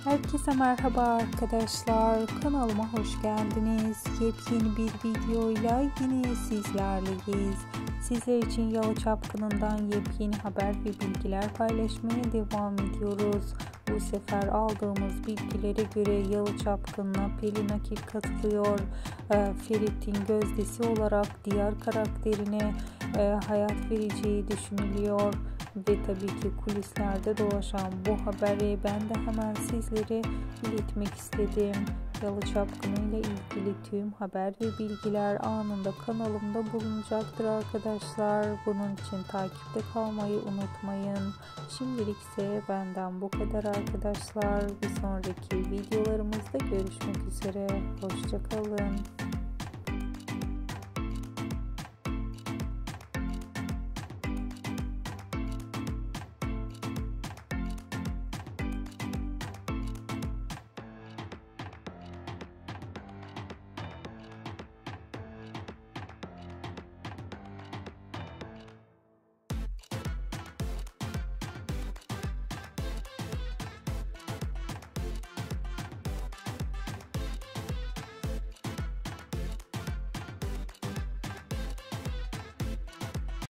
Herkese merhaba arkadaşlar. Kanalıma hoş geldiniz. Yepyeni bir videoyla yine sizlerleyiz. Sizler için Yalı Çapkını'ndan yepyeni haber ve bilgiler paylaşmaya devam ediyoruz. Bu sefer aldığımız bilgilere göre Yalı Çapkını'na Pelin Akif katılıyor. Ferit'in gözdesi olarak diğer karakterine hayat vereceği düşünülüyor. Ve tabii ki kulislerde dolaşan bu haberi ben de hemen sizlere iletmek istedim. Yalı Çapkını ile ilgili tüm haber ve bilgiler anında kanalımda bulunacaktır arkadaşlar. Bunun için takipte kalmayı unutmayın. Şimdilik ise benden bu kadar arkadaşlar. Bir sonraki videolarımızda görüşmek üzere. Hoşça kalın.